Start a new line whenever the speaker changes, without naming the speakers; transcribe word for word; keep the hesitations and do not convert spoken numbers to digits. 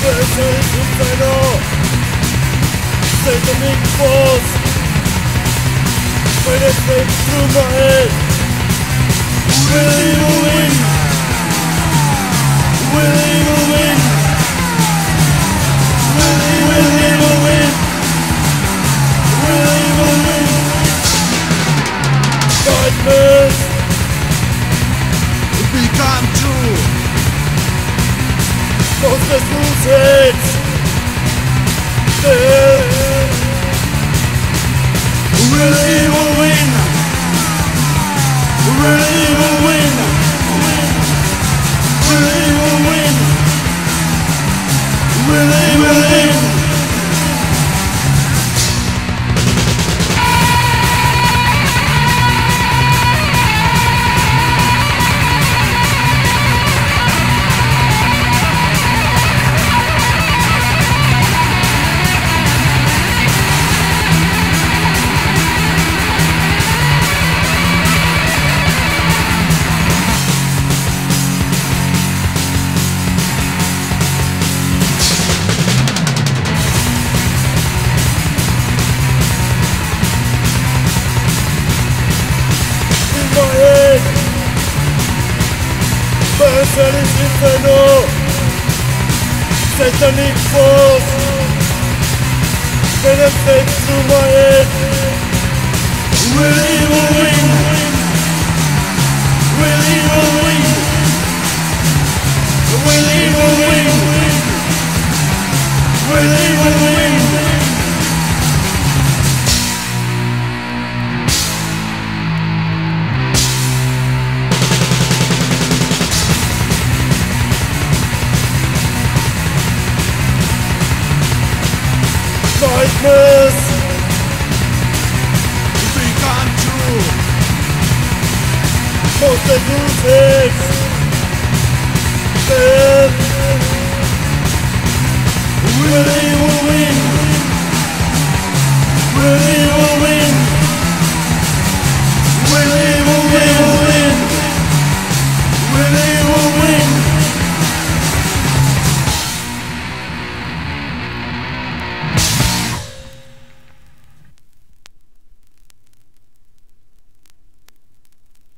Versus Inferno, satanic force penetrates through my head. Will evil win? Will evil win? Will evil, evil win? Will evil win? Nightmares become true. Monsters lose heads. Death. Will evil win? Will evil win? Will evil win? Will evil win? Versus Inferno, satanic force penetrates through my head. Will evil win? Will evil win? Will evil win? Will evil win? Nightmares become true. Monsters lose heads.